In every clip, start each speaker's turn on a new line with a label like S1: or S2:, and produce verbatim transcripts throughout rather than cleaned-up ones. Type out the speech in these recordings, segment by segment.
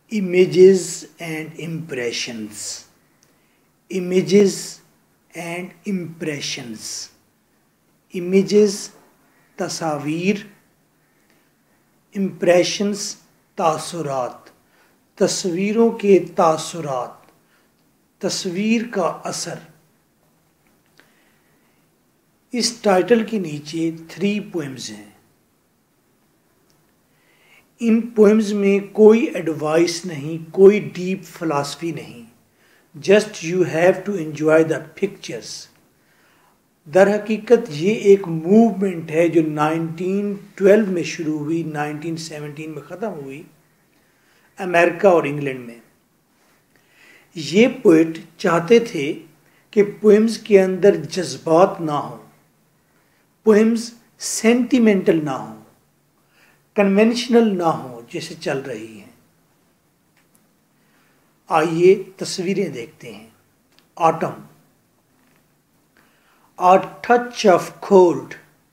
S1: Images and impressions. Images and impressions. Images तस्वीर, impressions तासुरात, तस्वीरों के तासुरात, तस्वीर का असर। इस टाइटल के नीचे थ्री पोएम्स हैं। इन पोएम्स में कोई एडवाइस नहीं, कोई डीप फिलॉसफी नहीं, just you have to enjoy the pictures. दर हकीकत ये एक मूवमेंट है जो नाइनटीन ट्वेल्व में शुरू हुई, नाइनटीन सेवनटीन में ख़त्म हुई, अमेरिका और इंग्लैंड में। ये पोइट चाहते थे कि पोएम्स के अंदर जज्बात ना हो, पोएम्स सेंटिमेंटल ना हो, कन्वेंशनल ना हो जैसे चल रही हैं। आइए तस्वीरें देखते हैं। Autumn, a touch of cold,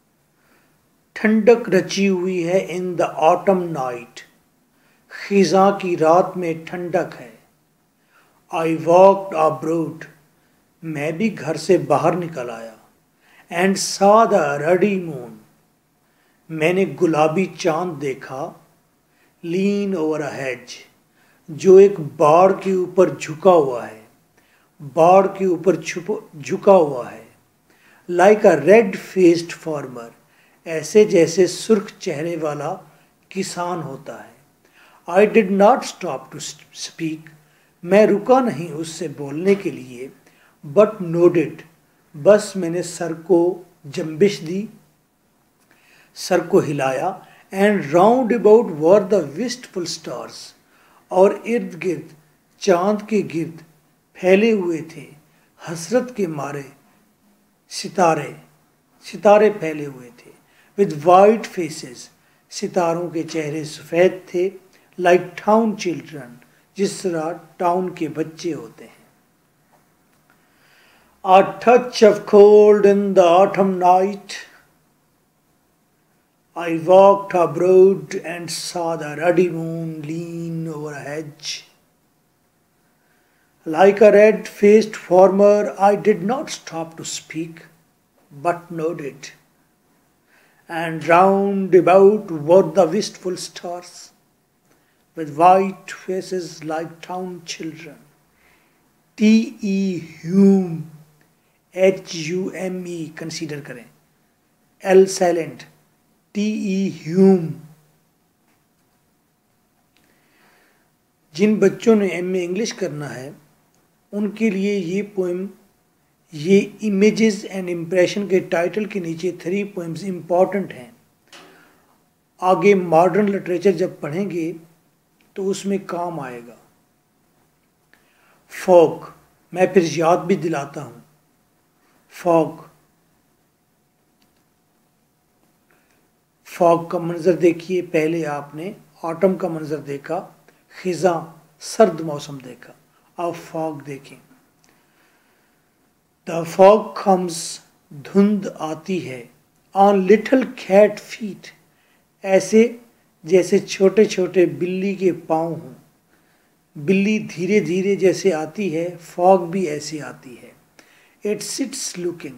S1: ठंडक रची हुई है इन द ऑटम नाइट, खिज़ां की रात में ठंडक है। आई वॉक्ड अब्रोड, मैं भी घर से बाहर निकल आया। And saw the ruddy moon, मैंने गुलाबी चांद देखा। लीन ओवर अ हेज, जो एक बाड़ के ऊपर झुका हुआ है, बाड़ के ऊपर छुप झुका हुआ है। Like a red faced farmer, ऐसे जैसे सुर्ख चेहरे वाला किसान होता है। I did not stop to speak, मैं रुका नहीं उससे बोलने के लिए। बट नोडेड, बस मैंने सर को जंबिश दी, सर को हिलाया। And round about were the wistful stars, और इर्द गिर्द चांद के गिर्द फैले हुए थे हसरत के मारे सितारे, सितारे फैले हुए थे। विद वाइट फेसेस, सितारों के चेहरे सफ़ेद थे। लाइक टाउन चिल्ड्रन, जिस तरह टाउन के बच्चे होते हैं। A touch of cold in the autumn night, I walked abroad and saw the ruddy moon lean over a hedge. Like a red-faced farmer, I did not stop to speak, but nodded. And round about were the wistful stars, with white faces like town children. T E Hume, H U M E consider करें, L silent, T E Hume. जिन बच्चों ने M A English करना है उनके लिए ये poem, ये इमेजेस एंड इम्प्रेशन के टाइटल के नीचे थ्री पोएम्स इम्पॉर्टेंट हैं। आगे मॉडर्न लिटरेचर जब पढ़ेंगे तो उसमें काम आएगा। फॉग, मैं फिर याद भी दिलाता हूँ। फॉग, फॉग का मंजर देखिए। पहले आपने ऑटम का मंजर देखा, खिज़ां सर्द मौसम देखा, अब फॉग देखें। द फॉग कम्स, धुंध आती है। ऑन लिटिल कैट फीट, ऐसे जैसे छोटे छोटे बिल्ली के पाँव हों। बिल्ली धीरे धीरे जैसे आती है, फॉग भी ऐसे आती है। इट सिट्स लुकिंग,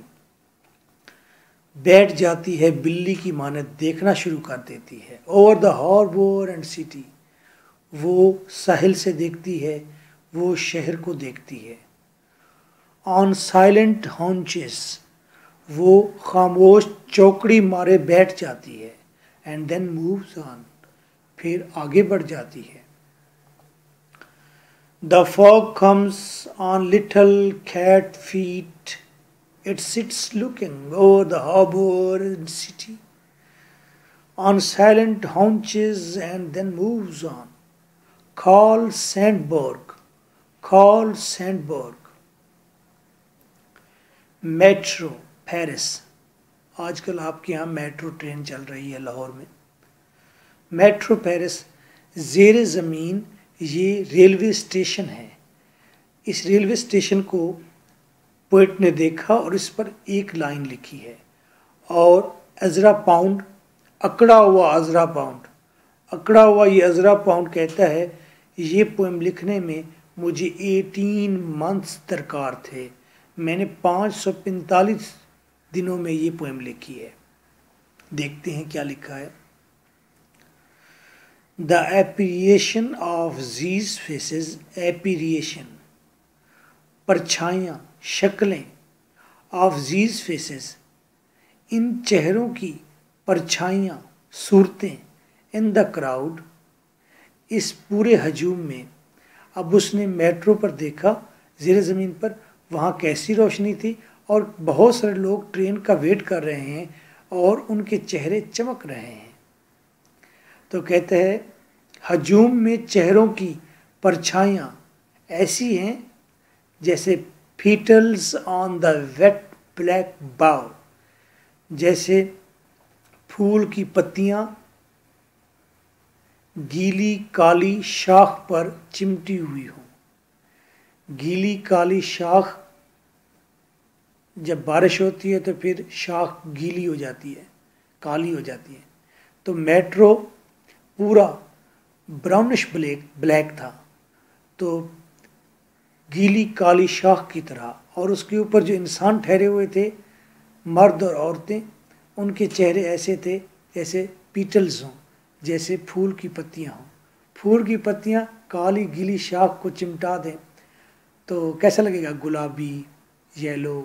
S1: बैठ जाती है बिल्ली की मानद, देखना शुरू कर देती है। Over the harbour and city, वो साहिल से देखती है, वो शहर को देखती है। ऑन साइलेंट हॉन्चेस, वो खामोश चौकड़ी मारे बैठ जाती है। एंड देन मूव्स ऑन, फिर आगे बढ़ जाती है। The fog comes on little cat feet. It sits looking over the harbour and city, on silent haunches, and then moves on. Call Sandburg, call Sandburg. Metro, Paris. आजकल आपके यहाँ metro train चल रही है लाहौर में। मेट्रो पेरिस, ज़ेरे ज़मीन ये रेलवे स्टेशन है। इस रेलवे स्टेशन को पोइट ने देखा और इस पर एक लाइन लिखी है। और अजरा पाउंड, अकड़ा हुआ अजरा पाउंड, अकड़ा हुआ ये अजरा पाउंड कहता है ये पोएम लिखने में मुझे एटीन मंथ्स दरकार थे। मैंने पाँच सौ पैंतालीस दिनों में ये पोएम लिखी है। देखते हैं क्या लिखा है। The apparition of these faces, apparition परछाइयाँ, शक्लें, ऑफ these फेसेस इन चेहरों की परछाइयाँ, सूरतें, इन द क्राउड इस पूरे हजूम में। अब उसने मेट्रो पर देखा, ज़ेरे ज़मीन पर, वहाँ कैसी रोशनी थी और बहुत सारे लोग ट्रेन का वेट कर रहे हैं और उनके चेहरे चमक रहे हैं। तो कहते हैं हजूम में चेहरों की परछाइयाँ ऐसी हैं जैसे petals on the wet black bough, जैसे फूल की पत्तियाँ गीली काली शाख पर चिमटी हुई हों। गीली काली शाख, जब बारिश होती है तो फिर शाख गीली हो जाती है, काली हो जाती है। तो मेट्रो पूरा ब्राउनिश ब्लैक ब्लैक था, तो गीली काली शाख की तरह। और उसके ऊपर जो इंसान ठहरे हुए थे, मर्द और औरतें, उनके चेहरे ऐसे थे जैसे पीटल्स हों, जैसे फूल की पत्तियाँ हों। फूल की पत्तियाँ काली गीली शाख को चिमटा दें तो कैसा लगेगा? गुलाबी, yellow,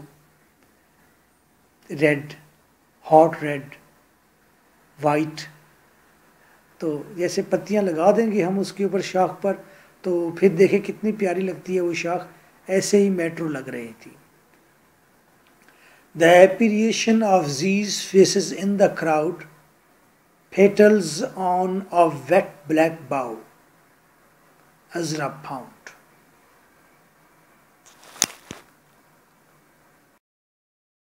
S1: red, hot red, white. तो जैसे पत्तियां लगा देंगे हम उसके ऊपर शाख पर, तो फिर देखें कितनी प्यारी लगती है वो शाख। ऐसे ही मेट्रो लग रही थी। The apparition of these faces in the crowd, petals on a wet black bough, Ezra Pound।